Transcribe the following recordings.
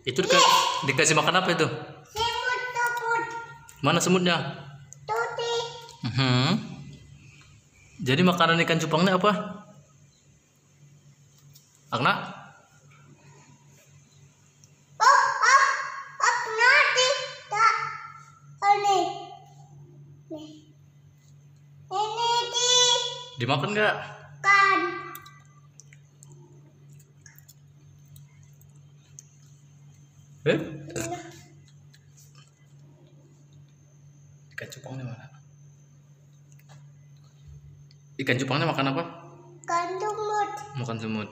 Itu dikasih makan apa itu? Semut tuput. Mana semutnya? Tuti. Jadi makanan ikan cupangnya apa? Agna? Nanti tak. Ini. Ini Dimakan nggak? kan. Ikan cupangnya mana? Ikan cupangnya makan apa? Kan semut. Makan semut.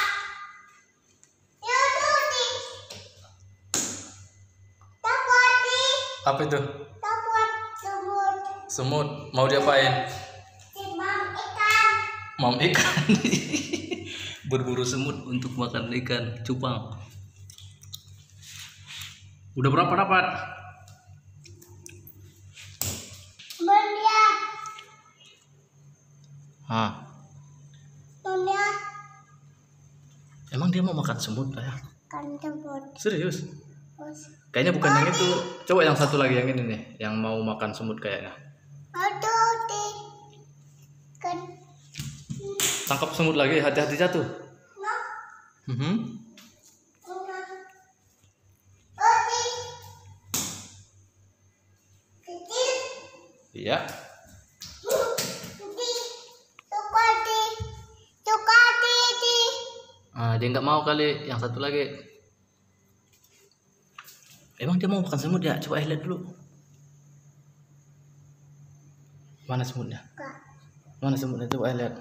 Ya tuti. Tapati. Apa itu? Dapat semut. Semut. Mau diapain? Simam ikan. Mam ikan. Berburu semut untuk makan ikan cupang. Udah berapa dapat? Benda. Benda. Emang dia mau makan semut ya? Kan semut. Serius? Terus. Kayaknya bukan yang itu. Coba yang satu lagi, yang ini nih, yang mau makan semut kayaknya. Tuti. Kan. Tangkap semut lagi, hati-hati jatuh. Nah. Tuti. Kecil. Iya. Tuti. Tukati. Tukati. Dia nggak mau kali. Yang satu lagi. Emang dia mau makan semut ya? Coba lihat dulu. Mana semutnya? Mana semutnya? Coba lihat.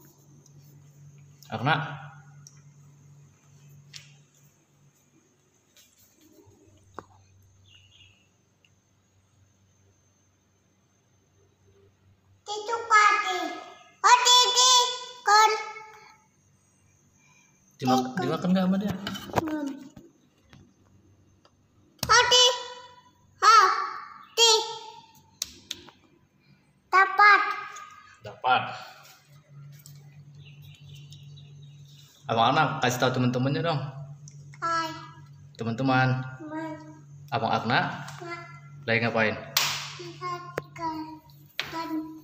Agna. Tukati. Oh titi. Kan. Dimakan nggak sama dia? Hati. Hati. Dapat. Dapat. Abang Agna kasih tahu teman-temannya dong. Hai. Teman-teman, Abang Agna lagi ngapain? Lihat kan.